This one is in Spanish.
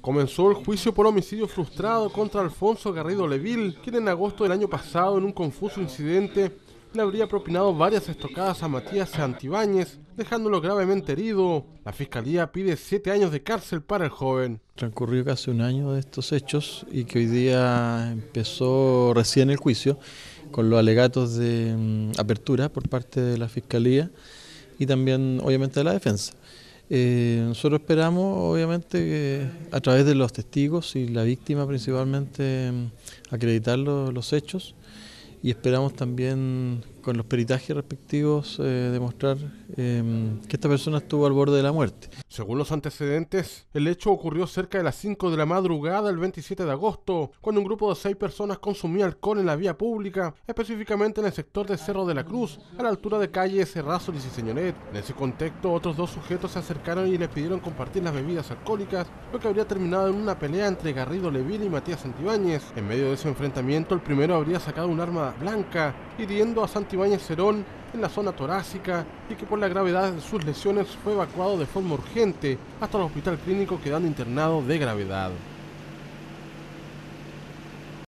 Comenzó el juicio por homicidio frustrado contra Alfonso Garrido Leville, quien en agosto del año pasado, en un confuso incidente, le habría propinado varias estocadas a Matías Santibáñez, dejándolo gravemente herido. La fiscalía pide 7 años de cárcel para el joven. Transcurrió casi un año de estos hechos y que hoy día empezó recién el juicio con los alegatos de apertura por parte de la fiscalía y también obviamente de la defensa. Nosotros esperamos obviamente que a través de los testigos y la víctima principalmente acreditar los hechos y esperamos también con los peritajes respectivos demostrar que esta persona estuvo al borde de la muerte. Según los antecedentes, el hecho ocurrió cerca de las 5 de la madrugada del 27 de agosto, cuando un grupo de 6 personas consumía alcohol en la vía pública, específicamente en el sector de Cerro de la Cruz, a la altura de calles Errázuriz y Señoret. En ese contexto, otros 2 sujetos se acercaron y le pidieron compartir las bebidas alcohólicas, lo que habría terminado en una pelea entre Garrido Leville y Matías Santibáñez. En medio de ese enfrentamiento, el primero habría sacado un arma blanca, hiriendo a Santibáñez Cerón en la zona torácica y que por la gravedad de sus lesiones fue evacuado de forma urgente hasta el hospital clínico, quedando internado de gravedad.